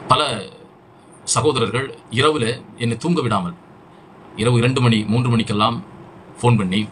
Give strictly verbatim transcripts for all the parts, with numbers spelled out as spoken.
பல சகோதரர்கள் இரவில் என்னை தூங்க விடாமல் இரவு இரண்டு மணி மூன்று மணிக்கெல்லாம் ஃபோன் பண்ணி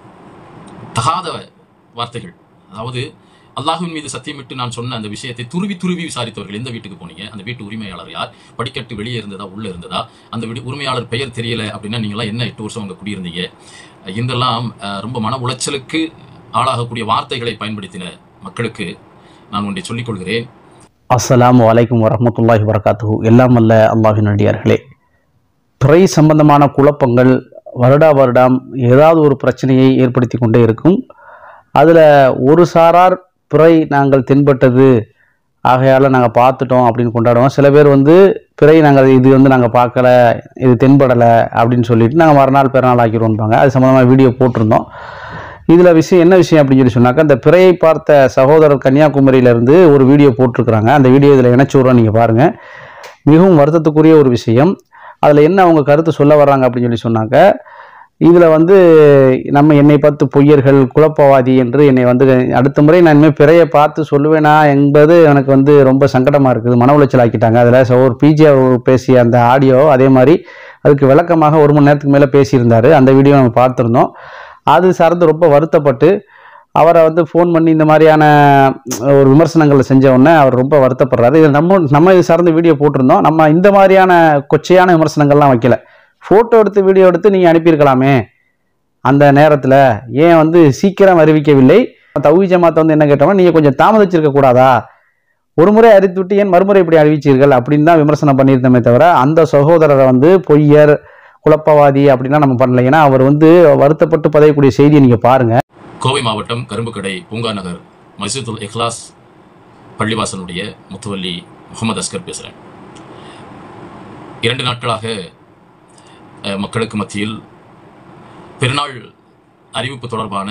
தகாத வார்த்தைகள், அதாவது அல்லாஹ்வின் மீது சத்தியமிட்டு நான் சொன்ன அந்த விஷயத்தை துருவி துருவி விசாரித்தவர்கள். எந்த வீட்டுக்கு போனீங்க, அந்த வீட்டு உரிமையாளர் யார், படிக்கட்டு வெளியே இருந்ததா உள்ளே இருந்ததா, அந்த வீடு உரிமையாளர் பெயர் தெரியல அப்படின்னா நீங்களாம் என்ன எட்டு வருஷம் அங்கே குடியிருந்தீங்க, இதெல்லாம் ரொம்ப மன உளைச்சலுக்கு ஆளாகக்கூடிய வார்த்தைகளை பயன்படுத்தின மக்களுக்கு நான் ஒன்றை சொல்லிக் கொள்கிறேன். அஸ்ஸலாமு அலைக்கும் வரஹ்மத்துல்லாஹி வபரகாத்துஹு. எல்லாம் அல்ல அல்லாஹ்வின் அடியார்களே, பிறை சம்பந்தமான குழப்பங்கள் வருடா வருடம் ஏதாவது ஒரு பிரச்சனையை ஏற்படுத்தி கொண்டே இருக்கும். அதில் ஒரு சாரார் பிறை நாங்கள் தென்பட்டது ஆகையால் நாங்கள் பார்த்துட்டோம் அப்படின்னு கொண்டாடுவோம். சில பேர் வந்து பிறை நாங்கள் இது வந்து நாங்கள் பார்க்கல, இது தென்படலை அப்படின்னு சொல்லிட்டு நாங்கள் மறுநாள் பிறநாள் ஆக்கிடுவோம்பாங்க. அது சம்மந்தமாக வீடியோ போட்டிருந்தோம். இதில் விஷயம் என்ன விஷயம் அப்படின்னு சொல்லி சொன்னாக்கா, இந்த பிறையை பார்த்த சகோதரர் கன்னியாகுமரியிலேருந்து ஒரு வீடியோ போட்டிருக்கிறாங்க. அந்த வீடியோ இதில் இணைச்சி விட்றோம், நீங்கள் பாருங்கள். மிகவும் வருத்தத்துக்குரிய ஒரு விஷயம். அதில் என்ன அவங்க கருத்து சொல்ல வர்றாங்க அப்படின்னு சொல்லி சொன்னாக்க, இதில் வந்து நம்ம என்னை பார்த்து பொய்யர்கள் குழப்பவாதி என்று என்னை வந்து அடுத்த முறை நான் இனிமேல் பிறையை பார்த்து சொல்லுவேனா என்பது எனக்கு வந்து ரொம்ப சங்கடமாக இருக்குது, மன உளைச்சல் ஆக்கிட்டாங்க. அதில் ஒரு பிஜி அவர் பேசிய அந்த ஆடியோ அதே மாதிரி அதுக்கு விளக்கமாக ஒரு மணி நேரத்துக்கு மேலே பேசியிருந்தார். அந்த வீடியோ நம்ம பார்த்துருந்தோம். அது சார்ந்து ரொம்ப வருத்தப்பட்டு அவரை வந்து ஃபோன் பண்ணி இந்த மாதிரியான ஒரு விமர்சனங்களை செஞ்ச உடனே அவர் ரொம்ப வருத்தப்படுறாரு. இது நம்ம நம்ம இது சார்ந்த வீடியோ போட்டிருந்தோம். நம்ம இந்த மாதிரியான கொச்சையான விமர்சனங்கள்லாம் வைக்கல. ஃபோட்டோ எடுத்து வீடியோ எடுத்து நீங்கள் அனுப்பியிருக்கலாமே அந்த நேரத்தில், ஏன் வந்து சீக்கிரம் அறிவிக்கவில்லை? தௌஹீத் ஜமாத்தை வந்து என்ன கேட்டோம்னா, நீங்கள் கொஞ்சம் தாமதிச்சிருக்க கூடாதா, ஒரு முறை அறிவித்து விட்டு ஏன் மறுமுறை இப்படி அறிவிச்சீர்கள் அப்படின்னு தான் விமர்சனம் பண்ணியிருந்தோமே தவிர, அந்த சகோதரரை வந்து பொய்யர் குழப்பவாதி அப்படின்னா நம்ம பண்ணல. ஏன்னா அவர் வந்து வருத்தப்பட்டு பதையக்கூடிய செய்தியை நீங்கள் பாருங்கள். கோவை மாவட்டம் கரும்புக்கடை பூங்கா நகர் மஸ்ஜிதுல் இக்லாஸ் பள்ளிவாசலுடைய முத்துவல்லி முகமது அஸ்கர் பேசுகிறேன். இரண்டு நாட்களாக மக்களுக்கு மத்தியில் பெருநாள் அறிவிப்பு தொடர்பான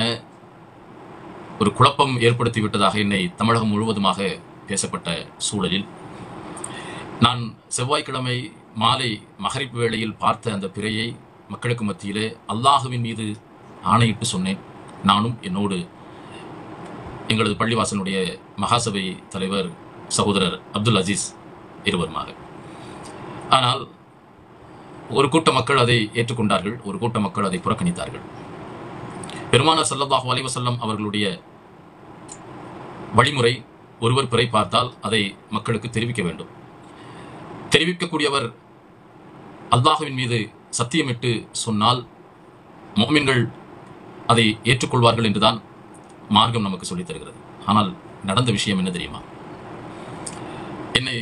ஒரு குழப்பம் ஏற்படுத்திவிட்டதாக என்னை தமிழகம் முழுவதுமாக பேசப்பட்ட சூழலில், நான் செவ்வாய்க்கிழமை மாலை மகரிப் வேளையில் பார்த்த அந்த பிறையை மக்களுக்கு மத்தியிலே அல்லாஹுவின் மீது ஆணையிட்டு சொன்னேன். நானும் என்னோடு எங்களது பள்ளிவாசனுடைய மகாசபை தலைவர் சகோதரர் அப்துல் அசீஸ் இருவருமாக. ஆனால் ஒரு கூட்ட மக்கள் அதை ஏற்றுக்கொண்டார்கள், ஒரு கூட்ட மக்கள் அதை புறக்கணித்தார்கள். பெருமானார் ஸல்லல்லாஹு அலைஹி வஸல்லம் அவர்களுடைய வழிமுறை, ஒருவர் பிறை பார்த்தால் அதை மக்களுக்கு தெரிவிக்க வேண்டும். தெரிவிக்கக்கூடியவர் அல்லாஹ்வின் மீது சத்தியமிட்டு சொன்னால் முஃமின்கள் அதை ஏற்றுக்கொள்வார்கள் என்றுதான் மார்க்கம் நமக்கு சொல்லித் தருகிறது. ஆனால் நடந்த விஷயம் என்ன தெரியுமா? என்னை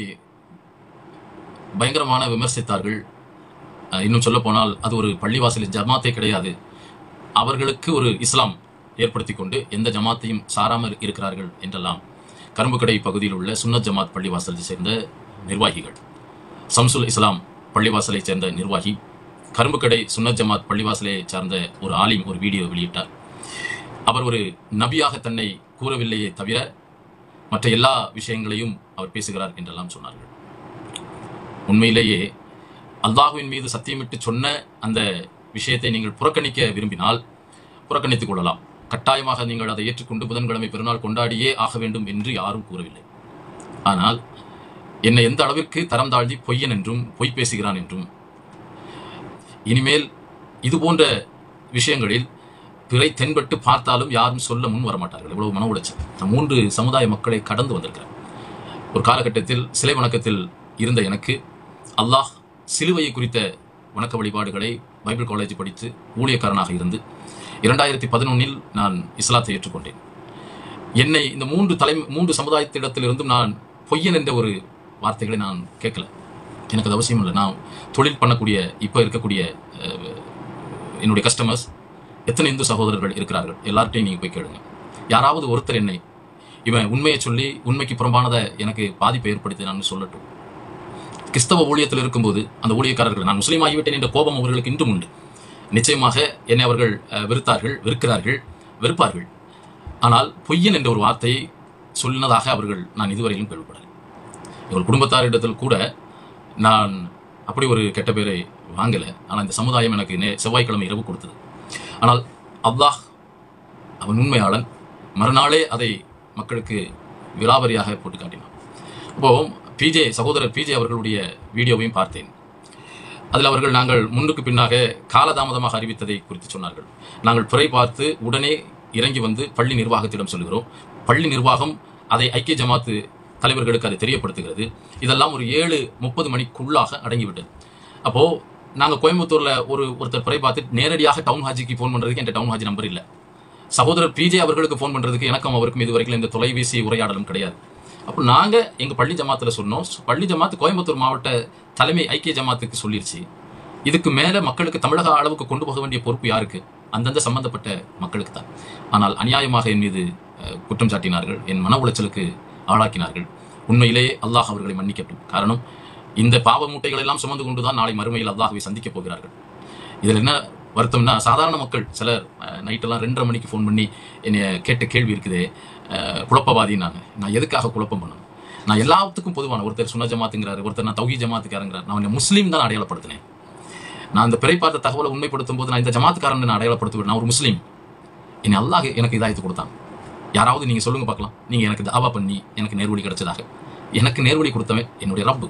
பயங்கரமான விமர்சித்தார்கள். இன்னும் சொல்ல போனால் அது ஒரு பள்ளிவாசலின் ஜமாத்தே கிடையாது, அவர்களுக்கு ஒரு இஸ்லாம் ஏற்படுத்தி கொண்டு எந்த ஜமாத்தையும் சாராமல் இருக்கிறார்கள் என்றெல்லாம் கரும்புக்கடை பகுதியில் உள்ள சுன்னத் ஜமாத் பள்ளிவாசலை சேர்ந்த நிர்வாகிகள், சம்சுல் இஸ்லாம் பள்ளிவாசலை சேர்ந்த நிர்வாகி, கரும்புக்கடை சுன்னத் ஜமாத் பள்ளிவாசலை சார்ந்த ஒரு ஆலிம் ஒரு வீடியோ வெளியிட்டார். அவர் ஒரு நபியாக தன்னை கூறவில்லையே தவிர மற்ற எல்லா விஷயங்களையும் அவர் பேசுகிறார் என்றெல்லாம் சொன்னார்கள். உண்மையிலேயே அல்லாஹ்வின் மீது சத்தியமிட்டு சொன்ன அந்த விஷயத்தை நீங்கள் புறக்கணிக்க விரும்பினால் புறக்கணித்துக் கொள்ளலாம். கட்டாயமாக நீங்கள் அதை ஏற்றுக்கொண்டு புதன்கிழமை பெருநாள் கொண்டாடியே ஆக வேண்டும் என்று யாரும் கூறவில்லை. ஆனால் என்னை எந்த அளவிற்கு தரம் தாழ்த்தி பொய்யன் என்றும் பொய் பேசுகிறான் என்றும், இனிமேல் இது போன்ற விஷயங்களில் பிறை தென்பட்டு பார்த்தாலும் யாரும் சொல்ல முன் வரமாட்டார்கள். இவ்வளவு மன உளைச்சல் மூன்று சமுதாய மக்களை கடந்து வந்திருக்கிறேன். ஒரு காலகட்டத்தில் சிலை வணக்கத்தில் இருந்த எனக்கு அல்லாஹ் சிலுவையை குறித்த வணக்க வழிபாடுகளை பைபிள் காலேஜ் படித்து ஊழியக்காரனாக இருந்து இரண்டாயிரத்தி பதினொன்னில் நான் இஸ்லாத்தை ஏற்றுக்கொண்டேன். என்னை இந்த மூன்று தலை மூன்று சமுதாயத்திடத்திலிருந்தும் நான் பொய்யன் என்ற ஒரு வார்த்தைகளை நான் கேட்கல. எனக்கு அது அவசியம் இல்லை. நான் தொழில் பண்ணக்கூடிய இப்போ இருக்கக்கூடிய என்னுடைய கஸ்டமர்ஸ் எத்தனை இந்து சகோதரர்கள் இருக்கிறார்கள், எல்லார்ட்டையும் நீங்கள் போய் கேளுங்க. யாராவது ஒருத்தர் என்னை இவன் உண்மையை சொல்லி உண்மைக்கு புறம்பானதை எனக்கு பாதிப்பை ஏற்படுத்தி நான் சொல்லட்டும். கிறிஸ்தவ ஊழியத்தில் இருக்கும்போது அந்த ஊழியக்காரர்கள் நான் முஸ்லீம் ஆகிவிட்டேன் என்ற கோபம் அவர்களுக்கு இன்றும் உண்டு. நிச்சயமாக என்னை அவர்கள் வெறுத்தார்கள், வெறுக்கிறார்கள், வெறுப்பார்கள். ஆனால் பொய்யன் என்ற ஒரு வார்த்தையை சொன்னதாக அவர்கள் நான் இதுவரையிலும் கேள்விப்படலை. எங்கள் குடும்பத்தாரிடத்தில் கூட நான் அப்படி ஒரு கெட்ட பேரை வாங்கலை. ஆனால் இந்த சமுதாயம் எனக்கு நே செவ்வாய்க்கிழமை இரவு கொடுத்தது. ஆனால் அல்லாஹ் அவன் உண்மையாளன். மறுநாளே அதை மக்களுக்கு விலாவரியாக போட்டு காட்டினான். இப்போ பிஜே சகோதரர் பிஜே அவர்களுடைய வீடியோவையும் பார்த்தேன். அதில் அவர்கள் நாங்கள் முன்னுக்கு பின்னாக காலதாமதமாக அறிவித்ததை குறித்து சொன்னார்கள். நாங்கள் பிறை பார்த்து உடனே இறங்கி வந்து பள்ளி நிர்வாகத்திடம் சொல்கிறோம். பள்ளி நிர்வாகம் அதை ஐக்கிய ஜமாத்து தலைவர்களுக்கு அதை தெரியப்படுத்துகிறது. இதெல்லாம் ஒரு ஏழு முப்பது மணிக்குள்ளாக அடங்கிவிட்டது. அப்போது நாங்கள் கோயம்புத்தூரில் ஒரு ஒருத்தர் பிறை பார்த்து நேரடியாக டவுன் ஹாஜிக்கு ஃபோன் பண்ணுறதுக்கு என் டவுன் ஹாஜி நம்பர் இல்லை. சகோதரர் பிஜே அவர்களுக்கு ஃபோன் பண்ணுறதுக்கு எனக்கும் அவருக்கும் இதுவரைக்கும் இந்த தொலைபேசி உரையாடலும் கிடையாது. அப்போ நாங்கள் எங்கள் பள்ளி ஜமாத்தில் சொன்னோம். பள்ளி ஜமாத்து கோயம்புத்தூர் மாவட்ட தலைமை ஐக்கிய ஜமாத்துக்கு சொல்லிருச்சு. இதுக்கு மேலே மக்களுக்கு தமிழக அளவுக்கு கொண்டு போக வேண்டிய பொறுப்பு யாருக்கு? அந்தந்த சம்பந்தப்பட்ட மக்களுக்கு தான். ஆனால் அநியாயமாக என் மீது குற்றம் சாட்டினார்கள், என் மன உளைச்சலுக்கு ஆளாக்கினார்கள். உண்மையிலேயே அல்லாஹ் அவர்களை மன்னிக்கட்டும். காரணம், இந்த பாவ மூட்டைகள் எல்லாம் சுமந்து கொண்டு தான் நாளை மறுமையில் அல்லாஹ்வை சந்திக்கப் போகிறார்கள். இதில் என்ன வருத்தம்னா, சாதாரண மக்கள் சிலர் நைட்டெல்லாம் ரெண்டரை மணிக்கு ஃபோன் பண்ணி என்னை கேட்ட கேள்வி இருக்குதே, குழப்பவாதினாங்க. நான் எதுக்காக குழப்பம் பண்ணணும்? நான் எல்லாத்துக்கும் பொதுவான, ஒருத்தர் சுன்ன ஜமாத்துங்கிறாரு, ஒருத்தர் நான் தௌஹீத் ஜமாத்துக்காரங்கிறார். நான் முஸ்லீம் தான் அடையாளப்படுத்தினேன். நான் அந்த பிறை பார்த்த தகவலை உண்மைப்படுத்தும் போது நான் இந்த ஜமாத்துக்காரன் நான் அடையாளப்படுத்துவேன். நான் ஒரு முஸ்லீம். என்னை அல்லாஹ் எனக்கு இதாயத்து கொடுத்தான். யாராவது நீங்கள் சொல்லுங்க பார்க்கலாம், நீங்கள் எனக்கு தாவா பண்ணி எனக்கு நேர்வழி கிடைச்சதாக. எனக்கு நேர்வழி கொடுத்தவன் என்னுடைய ரப்பு.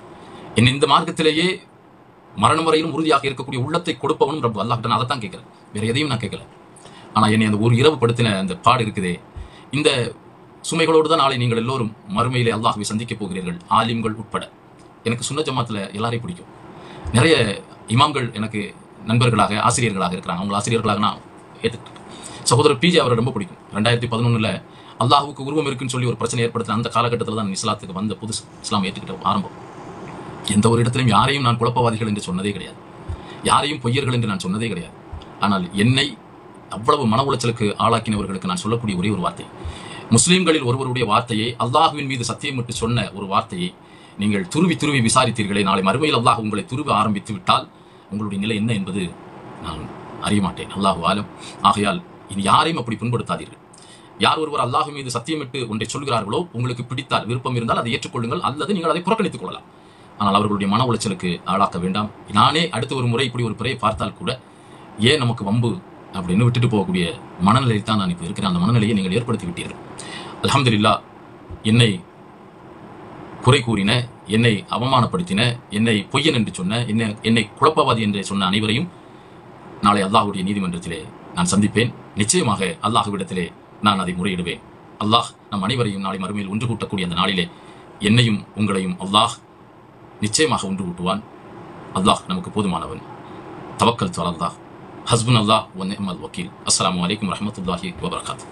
என் இந்த மார்க்கத்திலேயே மரணம் வரையிலும் உறுதியாக இருக்கக்கூடிய உள்ளத்தை கொடுப்பவனும் ரப்பு அல்லாஹ். நான் அதை தான் கேட்குறேன், வேறு எதையும் நான் கேட்கல. ஆனால் என்னை அந்த ஒரு இரவு படுத்தின அந்த பாடு இருக்குதே, இந்த சுமைகளோடு தான் நாளை நீங்கள் எல்லோரும் மறுமையிலே அல்லாஹ்வை சந்திக்கப் போகிறீர்கள், ஆலிம்கள் உட்பட. எனக்கு சுன்ன ஜமாத்தில் எல்லாரையும் பிடிக்கும். நிறைய இமாம்கள் எனக்கு நண்பர்களாக ஆசிரியர்களாக இருக்கிறாங்க. அவங்க ஆசிரியர்களாக நான் ஏற்றுக்கிட்டேன். சகோதரர் பிஜே அவரை ரொம்ப பிடிக்கும். ரெண்டாயிரத்தி பதினொன்றில் அல்லாஹுக்கு உருவம் இருக்குன்னு சொல்லி ஒரு பிரச்சனை ஏற்படுத்தின அந்த காலகட்டத்தில் தான் இஸ்லாத்துக்கு வந்த புதுசு இஸ்லாம் ஏற்றுக்கிட்ட ஆரம்பம். எந்த ஒரு இடத்திலும் யாரையும் நான் குழப்பவாதிகள் என்று சொன்னதே கிடையாது, யாரையும் பொய்யர்கள் என்று நான் சொன்னதே கிடையாது. ஆனால் என்னை அவ்வளவு மன உளைச்சலுக்கு ஆளாக்கினவர்களுக்கு நான் சொல்லக்கூடிய ஒரே ஒரு வார்த்தை, முஸ்லீம்களில் ஒருவருடைய வார்த்தையை, அல்லாஹுவின் மீது சத்தியமிட்டு சொன்ன ஒரு வார்த்தையை நீங்கள் துருவி துருவி விசாரித்தீர்களே, நாளை மறுமையில் அல்லாஹ் உங்களை துருவி ஆரம்பித்து விட்டால் உங்களுடைய நிலை என்ன என்பது நான் அறிய மாட்டேன். அல்லாஹு ஆலம். ஆகையால் இனி யாரையும் அப்படி புண்படுத்தாதீர்கள். யார் ஒருவர் அல்லாஹ் மீது சத்தியமிட்டு ஒன்றை சொல்கிறார்களோ, உங்களுக்கு பிடித்தால் விருப்பம் இருந்தால் அதை ஏற்றுக்கொள்ளுங்கள், அல்லது நீங்கள் அதை புறக்கணித்துக் கொள்ளலாம். ஆனால் அவர்களுடைய மன உளைச்சலுக்கு ஆளாக்க வேண்டாம். நானே அடுத்த ஒரு முறை இப்படி ஒரு பிறையை பார்த்தால் கூட ஏன் நமக்கு வம்பு அப்படின்னு விட்டுட்டு போகக்கூடிய மனநிலையில் தான் நான் இப்போ இருக்கிறேன். அந்த மனநிலையை நீங்கள் ஏற்படுத்தி விட்டீர்கள். அல்ஹம்துலில்லாஹ். என்னை குறை கூறின, என்னை அவமானப்படுத்தின, என்னை பொய்யன் என்று சொன்ன, என்னை என்னை குழப்பவாதி என்று சொன்ன அனைவரையும் நாளை அல்லாஹ்வுடைய நீதிமன்றத்திலே நான் சந்திப்பேன். நிச்சயமாக அல்லாஹ்விடத்திலே நான் அதை முறையிடுவேன். அல்லாஹ் நம் அனைவரையும் நாளை மறுமையில் ஒன்று கூட்டக்கூடிய அந்த நாளிலே என்னையும் உங்களையும் அல்லாஹ் நிச்சயமாக ஒன்று கூட்டுவான். அல்லாஹ் நமக்கு போதுமானவன். தவக்கல் து அலல்லாஹ், ஹஸ்புன் அல்லாஹ் வ நிஅமல் வக்கீல். அஸ்ஸலாமு அலைக்கும் வரஹ்மத்துல்லாஹி வபரகாத்துஹு.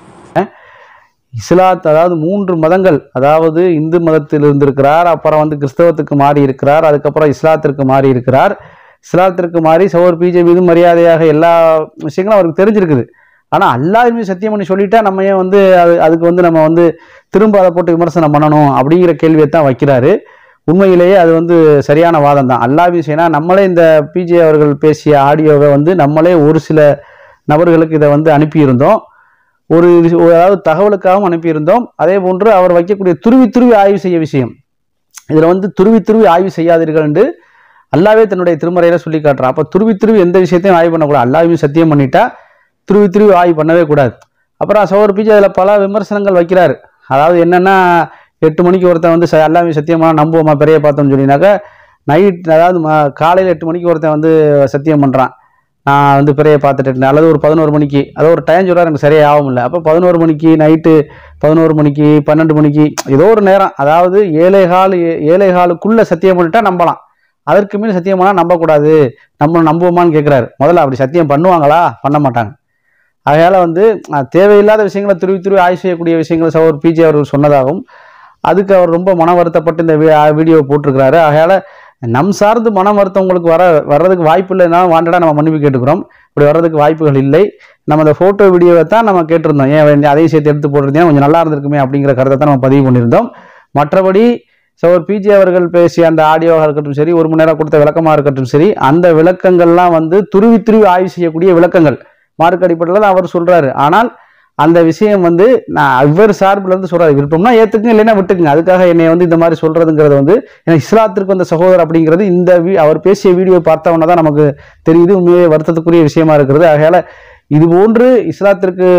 இஸ்லாத் அதாவது மூன்று மதங்கள், அதாவது இந்து மதத்தில் இருந்திருக்கிறார், அப்புறம் வந்து கிறிஸ்தவத்துக்கு மாறி இருக்கிறார், அதுக்கப்புறம் இஸ்லாத்திற்கு மாறி இருக்கிறார். இஸ்லாத்திற்கு மாறி சகோதரர் பிஜே மீது மரியாதையாக எல்லா விஷயங்களும் அவருக்கு தெரிஞ்சிருக்குது. ஆனால் அல்லாஹ் மீது சத்தியம் பண்ணி சொல்லிட்டா நம்ம ஏன் வந்து அது அதுக்கு வந்து நம்ம வந்து திரும்ப அதை போட்டு விமர்சனம் பண்ணணும் அப்படிங்கிற கேள்வியை தான் வைக்கிறாரு. உண்மையிலேயே அது வந்து சரியான வாதம் தான். அல்லாஹ் விஷயம்னா நம்மளே இந்த பிஜே அவர்கள் பேசிய ஆடியோவை வந்து நம்மளே ஒரு சில நபர்களுக்கு இதை வந்து அனுப்பியிருந்தோம். ஒரு அதாவது தகவலுக்காகவும் அனுப்பியிருந்தோம். அதே போன்று அவர் வைக்கக்கூடிய துருவி துருவி ஆய்வு செய்ய விஷயம், இதில் வந்து துருவி துருவி ஆய்வு செய்யாதீர்கள் என்று அல்லாவே தன்னுடைய திருமறையில சொல்லி காட்டுறான். அப்போ துருவி துருவி எந்த விஷயத்தையும் ஆய்வு பண்ணக்கூடாது. அல்லாஹ்வையும் சத்தியம் பண்ணிட்டா துருவி துருவி ஆய்வு பண்ணவே கூடாது. அப்புறம் சகோதரர் பிஜே அதில் பல விமர்சனங்கள் வைக்கிறாரு. அதாவது என்னென்னா, எட்டு மணிக்கு ஒருத்தன் வந்து அல்லாஹ்வையும் சத்தியமாக நம்புவோமா பெரிய பார்த்தோம்னு சொல்லினாக்கா, நைட் அதாவது காலையில் எட்டு மணிக்கு ஒருத்தன் வந்து சத்தியம் பண்ணுறான், நான் வந்து பிறையை பார்த்துட்டு, அல்லது ஒரு பதினோரு மணிக்கு, அதாவது ஒரு டைம் சொல்கிறார், எனக்கு சரியாக ஆகும் இல்லை. அப்போ பதினோரு மணிக்கு, நைட்டு பதினோரு மணிக்கு, பன்னெண்டு மணிக்கு, ஏதோ ஒரு நேரம், அதாவது ஏழை கால் ஏழை காலுக்குள்ளே சத்தியம் பண்ணிட்டா நம்பலாம், அதற்கு மேலே சத்தியம் பண்ணால் நம்பக்கூடாது, நம்ம நம்புவோமான்னு கேட்குறாரு. முதல்ல அப்படி சத்தியம் பண்ணுவாங்களா? பண்ண மாட்டாங்க. அதனால் வந்து தேவையில்லாத விஷயங்களை துருவி துருவி ஆய்வு செய்யக்கூடிய விஷயங்களை சகோதரர் பிஜே அவர்கள் சொன்னதாகவும், அதுக்கு அவர் ரொம்ப மன வருத்தப்பட்டு இந்த வீடியோ போட்டிருக்கிறாரு. அதனால் நம் சார்ந்து மன வருத்தம் உங்களுக்கு வர வர்றதுக்கு வாய்ப்பு இல்லைனாலும் வாண்டடாக நம்ம மன்னிப்பு கேட்டுக்கிறோம். இப்படி வர்றதுக்கு வாய்ப்புகள் இல்லை. நம்ம அந்த ஃபோட்டோ வீடியோவை தான் நம்ம கேட்டிருந்தோம், ஏன் அதையும் சேர்த்து எடுத்து போட்டிருந்தேன், கொஞ்சம் நல்லா இருந்திருக்குமே அப்படிங்கிற கருத்தை தான் நம்ம பதிவு பண்ணியிருந்தோம். மற்றபடி சகோதரர் பிஜே அவர்கள் பேசிய அந்த ஆடியோவாக இருக்கட்டும் சரி, ஒரு மணி நேரம் கொடுத்த விளக்கமாக இருக்கட்டும் சரி, அந்த விளக்கங்கள்லாம் வந்து துருவி துருவி ஆய்வு செய்யக்கூடிய விளக்கங்கள் மார்க் அடிப்படையில் அவர் சொல்றாரு. ஆனால் அந்த விஷயம் வந்து நான் இவர் சார்பில் இருந்து சொல்றாரு, விருப்பம்னா ஏத்துக்குங்க, இல்லைன்னா விட்டுக்குங்க. அதுக்காக என்னை வந்து இந்த மாதிரி சொல்றதுங்கிறது வந்து எனக்கு இஸ்லாத்திற்கு வந்த சகோதரர் அப்படிங்கிறது இந்த அவர் பேசிய வீடியோ பார்த்தவொன்னே தான் நமக்கு தெரியுது. உண்மையே வருத்தத்துக்குரிய விஷயமா இருக்கிறது. ஆகையால இது போன்று இஸ்லாத்திற்கு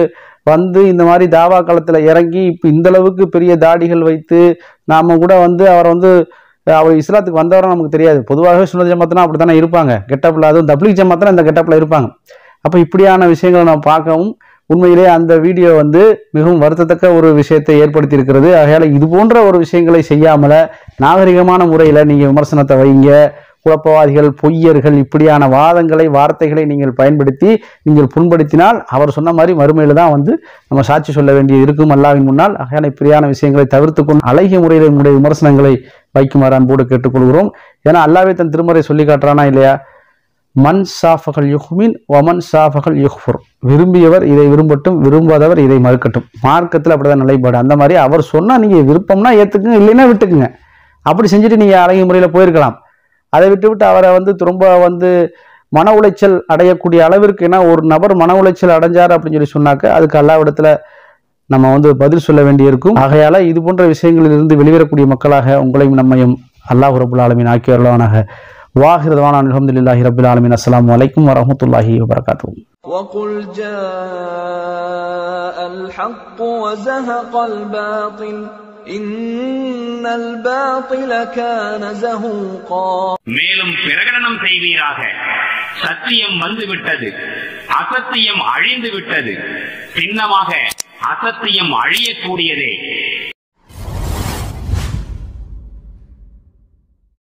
வந்து இந்த மாதிரி தாவா காலத்தில் இறங்கி இப்போ இந்த அளவுக்கு பெரிய தாடிகள் வைத்து நாம் கூட வந்து அவரை வந்து அவர் இஸ்லாத்துக்கு வந்தவரை நமக்கு தெரியாது. பொதுவாகவே சுன்னத் ஜமாத்னா அப்படி தானே இருப்பாங்க, கெட்டப்பில். அதுவும் தப்லீக் ஜமாத்னா இந்த கெட்டப்பில் இருப்பாங்க. அப்போ இப்படியான விஷயங்களை நம்ம பார்க்கவும் உண்மையிலே அந்த வீடியோ வந்து மிகவும் வருத்தத்தக்க ஒரு விஷயத்தை ஏற்படுத்தி இருக்கிறது. ஆகையால் இது போன்ற ஒரு விஷயங்களை செய்யாமல நாகரிகமான முறையில் நீங்கள் விமர்சனத்தை வைங்க. குழப்பவாதிகள், பொய்யர்கள், இப்படியான வாதங்களை, வார்த்தைகளை நீங்கள் பயன்படுத்தி நீங்கள் புண்படுத்தினால் அவர் சொன்ன மாதிரி மறுமையில் தான் வந்து நம்ம சாட்சி சொல்ல வேண்டிய இருக்கும் அல்லாஹ்வின் முன்னால். ஆகையால் இப்படியான விஷயங்களை தவிர்த்து கொண்டு அழகிய முறையில் நம்முடைய விமர்சனங்களை வைக்குமாறு அன்போடு கேட்டுக்கொள்கிறோம். ஏன்னா அல்லாஹ்வே தன் திருமறை சொல்லி காட்டுறானா இல்லையா? மன் சாஃபகல் யுஹ்மின் வமன் சாஃபகல் யுஹ்ஃபுர். விரும்பியவர் இதை விரும்பட்டும், விரும்பாதவர் இதை மறுக்கட்டும். மார்க்கத்தில் அப்படிதான் நிலைப்பாடு. அந்த மாதிரி அவர் சொன்னால் நீங்கள் விருப்பம்னா ஏற்றுக்குங்க, இல்லைன்னா விட்டுக்குங்க. அப்படி செஞ்சுட்டு நீங்கள் அழகிய முறையில் போயிருக்கலாம். அதை விட்டு விட்டு அவரை வந்து ரொம்ப வந்து மன உளைச்சல் அடையக்கூடிய அளவிற்கு, ஏன்னா ஒரு நபர் மன உளைச்சல் அடைஞ்சார் அப்படின்னு சொல்லி சொன்னாக்க அதுக்கு அல்லாஹ்விடத்துல நம்ம வந்து பதில் சொல்ல வேண்டியிருக்கும். ஆகையால இது போன்ற விஷயங்களிலிருந்து வெளிவரக்கூடிய மக்களாக உங்களையும் நம்மையும் அல்லாஹ் ரப்புல் ஆலமீன் ஆக்கி வரலானாக. வாஹிர் தவானா அல்ஹம்துலில்லாஹி ரப்பில் ஆலமீன். அஸ்ஸலாமு அலைக்கும் வரஹ்மத்துல்லாஹி வபரகாத்துஹு. وقل جاء الحق وزهق الباطل إن الباطل كان زهوقا. மேலும் பிரகடனம் செய்வீராக, சத்தியம் வந்துவிட்டது, அசத்தியம் அழிந்து விட்டது, சின்னமாக அசத்தியம் அழியக்கூடியதே.